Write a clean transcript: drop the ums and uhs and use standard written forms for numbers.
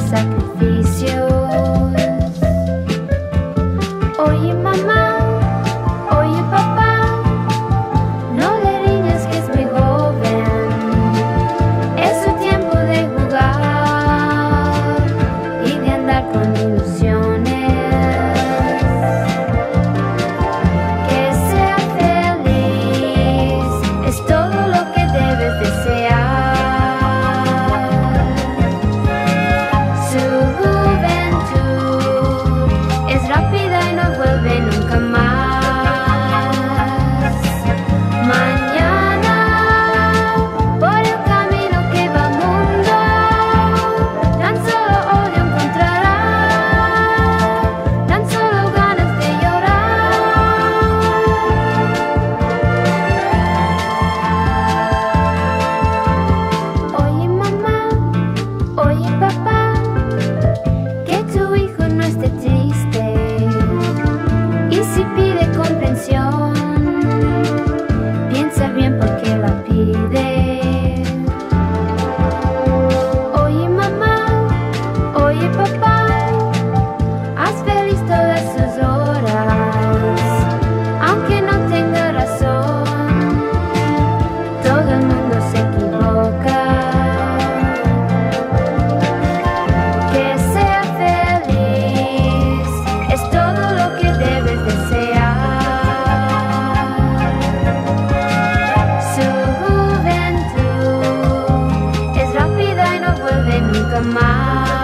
sacrificios. Oye mamá, oye papá, no le riñas que es muy joven, es su tiempo de jugar y de andar con ilusiones. Que sea feliz es todo lo que debes desear. Su juventud es rápida y no vuelve nunca más. Mañana, por el camino que va al mundo, tan solo odio encontrará, tan solo ganas de llorar. Oye mamá, oye papá, que tu hijo no esté triste, y si pide comprensión, piensa bien por qué la pide. Oye mamá, oye papá, haz feliz todas sus horas, aunque no tenga razón, todo el mundo se equivoca. Que sea feliz es todo lo que debes desear. Su juventud es rápida y no vuelve nunca más.